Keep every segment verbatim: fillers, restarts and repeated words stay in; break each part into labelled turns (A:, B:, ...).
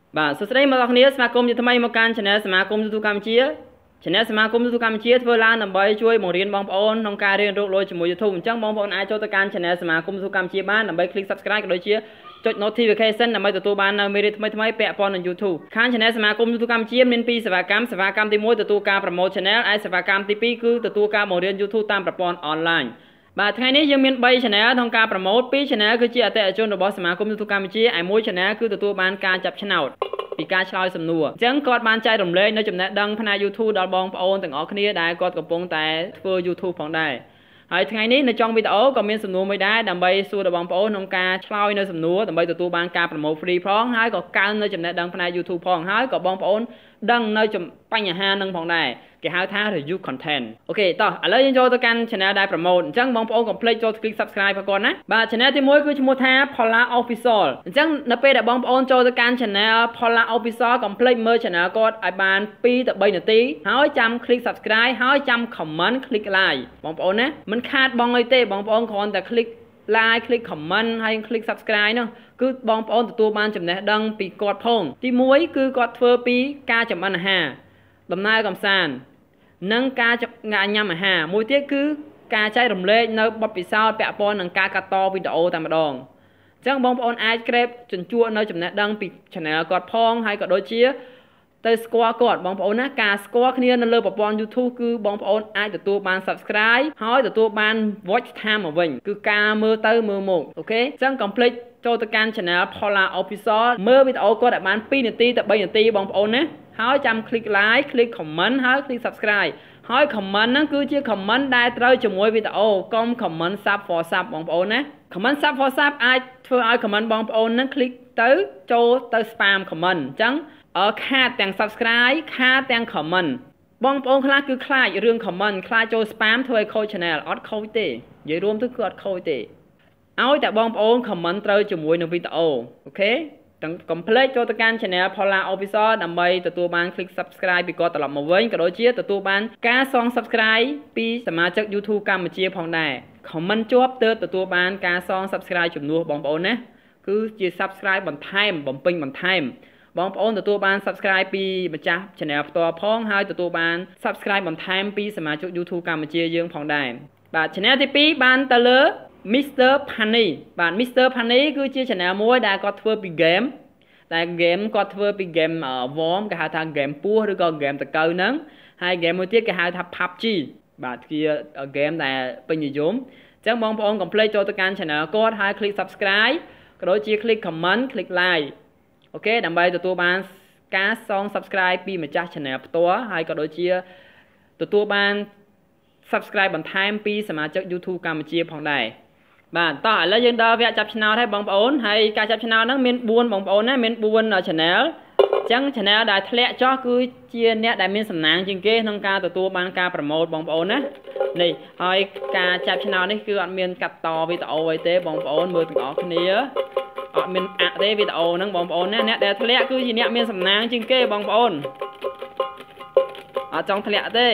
A: បាទសួស្តីមកដល់គ្នាស្វាគមន៍ជាថ្មីមកកាន់ Channel សមាគម YouTube កម្ពុជា Channel សមាគម YouTube កម្ពុជាធ្វើឡើងដើម្បីជួយបង្រៀនបងប្អូនក្នុងការរៀនរកលុយជាមួយ YouTube អញ្ចឹងបងប្អូនអាចចូលទៅកាន់ Channel សមាគម YouTube កម្ពុជាបានដើម្បី click Subscribe ក៏ដូចជាចុច Notification ដើម្បីទទួលបាននៅមេរៀនថ្មីៗពាក់ព័ន្ធនឹង YouTube ខាង Channel សមាគម YouTube កម្ពុជាមានពីរសេវាកម្មសេវាកម្មទីមួយទទួលការ promote channel ហើយសេវាកម្មទីពីរគឺទទួលការបង្រៀន YouTube តាមប្រព័ន្ធ online បាទថ្ងៃនេះយើងមានបី channel ក្នុងការ promote ពីរ channel គឺជាអតិថិជនរបស់សមាគម YouTube កម្ពុជាហើយមួយ channel គឺទទួលបានការចាប់ឆ្នោតពីការឆ្លើយសំណួរអញ្ចឹងគាត់បានចែករំលែកនៅចំណេះដឹងផ្នែក YouTube ដល់បងប្អូនទាំងអស់គ្នាដែលគាត់កំពុងតែធ្វើ YouTube ផងដែរហើយថ្ងៃនេះនៅtrongវីដេអូក៏មានសំណួរមួយដែរដើម្បីសួរដល់បងប្អូនក្នុងការឆ្លើយនៅសំណួរដើម្បីទទួលបានការ promote free ផងហើយក៏កើននៅចំណេះដឹងផ្នែក YouTube ផងហើយក៏បងប្អូនដឹងនៅបញ្ហានឹងផងដែរគេហៅថា review content អូខេតោះឥឡូវយើងចូលទៅកាន់ channel ដែល promote អញ្ចឹងបងប្អូនកុំភ្លេចចូល click subscribe ផងគាត់ណាបាទ channel ទីមួយគឺឈ្មោះថា Dola Official អញ្ចឹងនៅពេលដែលបងប្អូនចូលទៅកាន់ channel Dola Official កុំភ្លេចមើល channel គាត់ឲ្យបានពីរទៅបីនាទីហើយចាំ click subscribe ហើយចាំ comment click like បងប្អូនណាមិនខាតបងអីទេបងប្អូនគ្រាន់តែ click like click comment ហើយ click subscribe នោះគឺបងប្អូនទទួលបានចំណេះដឹងពីគាត់ផងទីមួយគឺគាត់ធ្វើពីការចម្អិនអាហារដំណើរកម្សាន្តនិងការញ៉ាំអាហារមួយទៀតគឺការចែករំលែកនៅបទពិសោធន៍ពាក់ព័ន្ធនឹងការកាត់តវីដេអូតែម្ដងអញ្ចឹងបងប្អូនអាចក្រេបជញ្ជក់នៅចំណេះដឹងពី channel គាត់ផងហើយក៏ដូចជាទៅស្គាល់គាត់បងប្អូនណាការស្គាល់គ្នានៅលើប្រព័ន្ធ YouTube គឺបងប្អូនអាចទទួលបាន subscribe ហើយទទួលបាន watch time មកវិញគឺការមើលទៅមើលមកអូខេអញ្ចឹងកុំភ្លេចចូលទៅកាន់ channel Dola Official មើលវីដេអូគាត់ឲ្យបានពីរនាទីទៅបីនាទីបងប្អូនណាហើយចាំ click like click comment ហើយ click subscribe ហើយ comment ហ្នឹងគឺជា comment ដែលត្រូវជាមួយវីដេអូកុំ comment sub for sub បងប្អូនណា comment sub for sub អាចធ្វើឲ្យ comment បងប្អូនហ្នឹង click ទៅចូលទៅ spam comment អញ្ចឹងអឺខាតទាំង subscribe ខាតទាំង comment បងប្អូនខ្លះគឺខ្លាចរឿង comment ខ្លាចចូល spam ធ្វើឲ្យខូច channel អត់ខូចទេនិយាយរួមទៅគឺអត់ខូចទេឲ្យតែបងប្អូន comment ត្រូវជាមួយនឹងវីដេអូអូខេទាំងកុំភ្លេចចូលទៅកាន់ channel Dola Official ដើម្បីទទួលបាន click subscribe ពីគាត់ត្រឡប់មកវិញក៏ដូចជាទទួលបានការសង subscribe ពីសមាជិក YouTube កម្ពុជាផងដែរ comment ជាប់ទើបទទួលបានការសង subscribe ជំនួសបងប្អូនណាគឺជា subscribe បន្ថែមបំពេញបន្ថែមបងប្អូនទទួលបាន subscribe ពីម្ចាស់ channel ផ្ទាល់ផងហើយទទួលបាន subscribe បន្ថែមពីសមាជិក YouTube កម្ពុជាយើងផងដែរបាទ channel ទីពីរបានទៅលើMister Pani បាទ Mister Pani គឺជា channel មួយដែលគាត់ធ្វើពី game តែ game គាត់ធ្វើពី game warm គេហៅថា game ពស់ឬក៏ game តកៅហ្នឹងហើយ game មួយទៀតគេហៅថា pub g បាទជា game ដែលពេញនិយមអញ្ចឹងបងប្អូនកុំភ្លេចចូលទៅកាន់ channel គាត់ហើយ click subscribe ក៏ដូចជា click comment click like អូខេដើម្បីទទួលបានការសង subscribe ពីម្ចាស់ channel ផ្ទាល់ហើយក៏ដូចជាទទួលបាន subscribe បន្ថែមពីសមាជិក YouTube កម្ពុជាផងដែរបាទតោះឥឡូវយើងដល់វគ្គចាប់ឆ្នោតហើយបងប្អូនហើយការចាប់ឆ្នោតហ្នឹងមានបួនបងប្អូនណាមានបួន channel អញ្ចឹង channel ដែលធ្លាក់ចុះគឺជាអ្នកដែលមានសំណាងជាងគេក្នុងការទទួលបានការ promote បងប្អូនណានេះហើយការចាប់ឆ្នោតនេះគឺអត់មានកាត់តវីដេអូអីទេបងប្អូនមើលទាំងអស់គ្នាអត់មានអាក់ទេវីដេអូហ្នឹងបងប្អូនណាអ្នកដែលធ្លាក់គឺជាអ្នកមានសំណាងជាងគេបងប្អូនអត់ចង់ធ្លាក់ទេ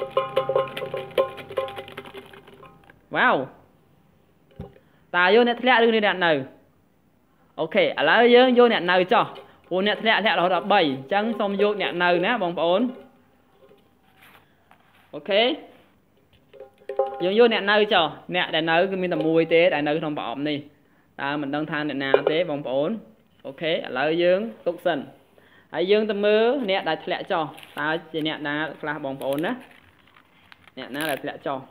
A: វ៉ាវតើយកអ្នកធ្លាក់ឬអ្នកនៅអូខេឥឡូវយើងយកអ្នកនៅចុះព្រោះអ្នកធ្លាក់ធ្លាក់រហូតដល់បីអញ្ចឹងសូមយកអ្នកនៅណាបងប្អូនអូខេយើងយកអ្នកនៅចុះអ្នកដែលនៅគឺមានតែមួយទេដែលនៅក្នុងប្រអប់នេះតើមិនដឹងថាអ្នកណាទេបងប្អូនអូខេឥឡូវយើងទុកសិនហើយយើងទៅមើលអ្នកដែលធ្លាក់ចុះតើជាអ្នកណាខ្លះបងប្អូនណាអ្នកណាដែលធ្លាក់ចុះ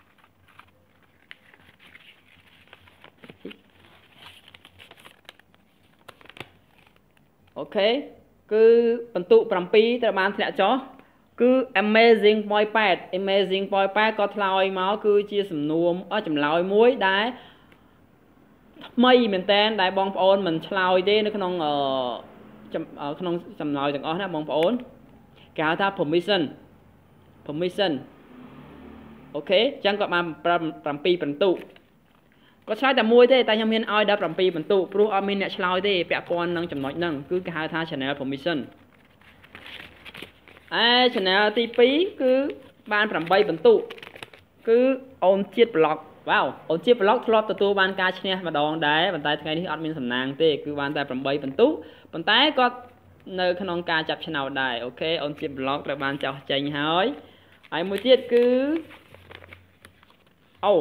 A: អូខេគឺបន្ទុក7ត្រូវបានធ្លាក់ចុះគឺ amazing point 8 amazing point 8ក៏ឆ្លើយមកគឺជាសំណួរចម្លើយមួយដែលថ្មីមែនតើដែលបងប្អូនមិនឆ្លើយទេនៅក្នុងក្នុងចម្លើយទាំងអស់ណាបងប្អូនគេហៅថា permission permission អូខេអញ្ចឹងគាត់បាន7បន្ទុកគាត់ឆ្លើយតែមួយទេតែខ្ញុំមានឲ្យដល់7បន្ទុកព្រោះអត់មានអ្នកឆ្លើយទេពាក់ព័ន្ធនឹងចំណុចហ្នឹងគឺគេហៅថា channel permission ឯ channel ទីពីរគឺបាន8បន្ទុកគឺអូនជាតិប្លុកវ៉ាវអូនជាតិប្លុកធ្លាប់ទទួលបានការឈ្នះម្ដងដែរប៉ុន្តែថ្ងៃនេះអត់មានសំណាងទេគឺបានតែ8បន្ទុកប៉ុន្តែគាត់នៅក្នុងការចាប់ឆ្នោតដែរអូខេអូនជា blog ត្រូវបានចោះចេញហើយហើយមួយទៀតគឺអូ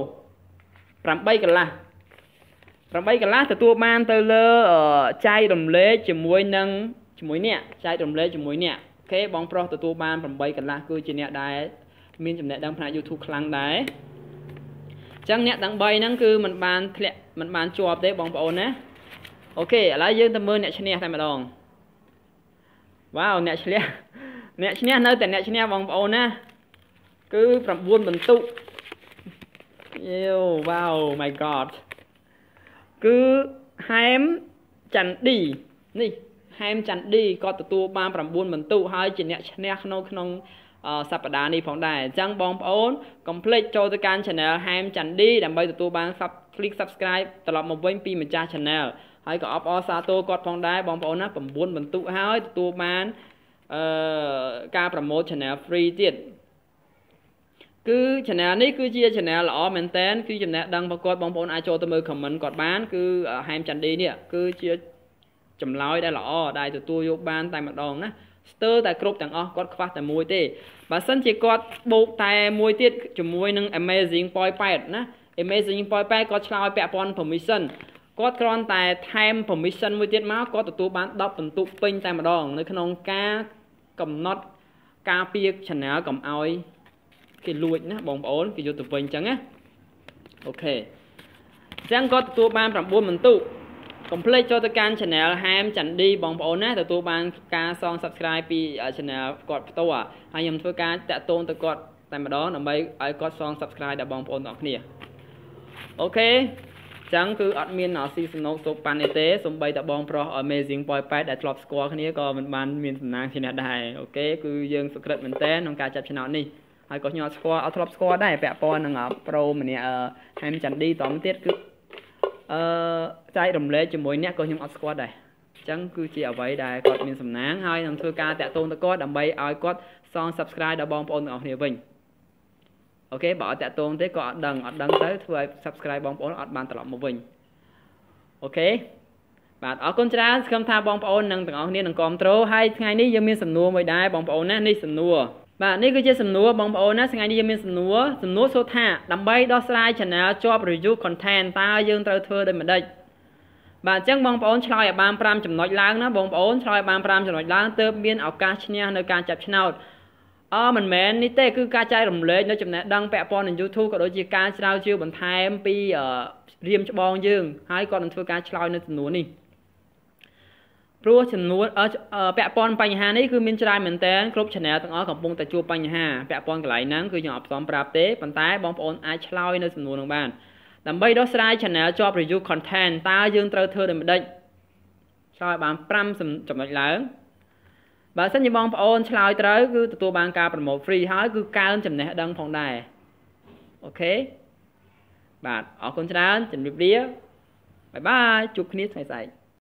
A: 8កន្លះ8កន្លះទទួលបានទៅលើចែករំលែកជាមួយនឹងជាមួយអ្នកចែករំលែកជាមួយអ្នកអូខេបងប្រុសទទួលបាន8កន្លះគឺជាអ្នកដែលមានចំណេះដឹងផ្នែក YouTube ខ្លាំងដែរអញ្ចឹងអ្នកទាំង3ហ្នឹងគឺมันបានធ្លាក់มันបានជាប់ទេបងប្អូនណាអូខេឥឡូវយើងទៅមើលអ្នកឈ្នះតែម្ដងវ៉ាវអ្នកឈ្នះអ្នកឈ្នះនៅតែអ្នកឈ្នះបងប្អូនណាគឺ9បន្ទុកយេវ៉ាវ my god គឺហែមច័ន្ទឌីនេះហែមច័ន្ទឌីក៏ទទួលបាន9បន្ទុកហើយជាអ្នកឈ្នះក្នុងក្នុងសប្តាហ៍នេះផងដែរអញ្ចឹងបងប្អូនកុំភ្លេចចូលទៅកាន់ channel ហែមច័ន្ទឌីដើម្បីទទួលបាន click subscribe ត្រឡប់មកវិញពីម្ចាស់ channel ហើយក៏អបអរសាទរគាត់ផងដែរបងប្អូនណា9បន្ទុកហើយទទួលបានអឺការ promote channel free ទៀតគឺ channel នេះគឺជា channel ល្អមែនតើគឺចំណេះដឹងរបស់គាត់បងប្អូនអាចចូលទៅមើល comment គាត់បានគឺហែមច័ន្ទឌីនេះគឺជាចម្លើយដែលល្អដែលទទួលយកបានតែម្ដងណាស្ទើរតែគ្រប់ទាំងអស់គាត់ខ្វះតែមួយទេបើសិនជាគាត់បូកតែមួយទៀតជាមួយនឹង amazing point 8ណា amazing point 8គាត់ឆ្លើយពាក់ព័ន្ធ permission គាត់គ្រាន់តែថែម permission មួយទៀតមកគាត់ទទួលបាន10បន្ទុកពេញតែម្ដងនៅក្នុងការកំណត់ការពារ channel កុំឲ្យគេលួចណាបងប្អូនគេយកទៅវិញអញ្ចឹងណាអូខេអញ្ចឹងគាត់ទទួលបាន9បន្ទុកកុំភ្លេចចូលទៅកាន់ channel ហែមច័ន្ទឌីបងប្អូនណាទទួលបានការសង subscribe ពី channel គាត់ផ្ទាល់ហើយខ្ញុំធ្វើការតាក់ទងទៅគាត់តែម្ដងដើម្បីឲ្យគាត់សង subscribe ដល់បងប្អូនទាំងគ្នាអូខេអញ្ចឹងគឺអត់មានស៊ីសំណូកសូកប៉ាន់ទេសំបីតែបងប្រុស amazing point 8ដែលធ្លាប់ស្គាល់គ្នាក៏មិនបានមានសំណាងជាអ្នកដែរអូខេគឺយើងសុក្រិតមែនតើក្នុងការចាប់ឆ្នោតនេះហើយក៏ខ្ញុំអត់ស្គាល់អត់ធ្លាប់ស្គាល់ដែរពាក់ព័ន្ធនឹងប្រូម្នាក់ហែមច័ន្ទឌីតមទៀតគឺអឺចែករំលែកជាមួយអ្នកក៏ខ្ញុំអត់ស្គាល់ដែរអញ្ចឹងគឺជាអ្វីដែលគាត់មានសំណាងហើយនឹងធ្វើការតាក់ទងទៅគាត់ដើម្បីឲ្យគាត់សង subscribe ដល់បងប្អូនទាំងអស់គ្នាវិញអូខេបើអត់តាក់ទងទេក៏អត់ដឹងអត់ដឹងទៅធ្វើឲ្យ subscribe បងប្អូនអត់បានត្រឡប់មកវិញអូខេបាទអរគុណច្រើនសង្ឃឹមថាបងប្អូននឹងទាំងអស់គ្នានឹងគាំទ្រហើយថ្ងៃនេះយើងមានសំណួរមួយដែរបងប្អូនណានេះសំណួរបាទនេះគឺជាសំណួរបងប្អូនណាថ្ងៃនេះយើងមានសំណួរសំណួរសួរថាដើម្បីដោះស្រាយ channel ជាប់ review content តើយើងត្រូវធ្វើដូចម្ដេចបាទអញ្ចឹងបងប្អូនឆ្លើយឲ្យបាន5ចំណុចឡើងណាបងប្អូនឆ្លើយបាន5ចំណុចឡើងទើបមានឱកាសឈ្នះនៅការចាប់ឆ្នោតអឺមិនមែននេះទេគឺការចែករំលែកនៅចំណេះដឹងពាក់ព័ន្ធនឹង YouTube ក៏ដូចជាការស្រាវជ្រាវបន្ថែមពីរៀមច្បងយើងហើយគាត់នឹងធ្វើការឆ្លើយនៅសំណួរនេះព្រោះចំនួនពាក់ព័ន្ធបញ្ហានេះគឺមានច្រើនមែនតើគ្រប់ channel ទាំងអស់កំពុងតែជួបបញ្ហាពាក់ព័ន្ធកន្លែងហ្នឹងគឺខ្ញុំអត់ផ្សំប្រាប់ទេប៉ុន្តែបងប្អូនអាចឆ្លើយនៅសំណួរនោះបានដើម្បីដោះស្រាយ channel ជាប់ review content តើយើងត្រូវធ្វើដូចម្ដេចឆ្លើយបាន5ចំណុចឡើងបើសិនជាបងប្អូនឆ្លើយត្រូវគឺទទួលបានការ promote free ហើយគឺកើនចំណេះដឹងផងដែរអូខេបាទអរគុណច្រើនជម្រាបលាបាយបាយជួបគ្នាថ្ងៃស្អែក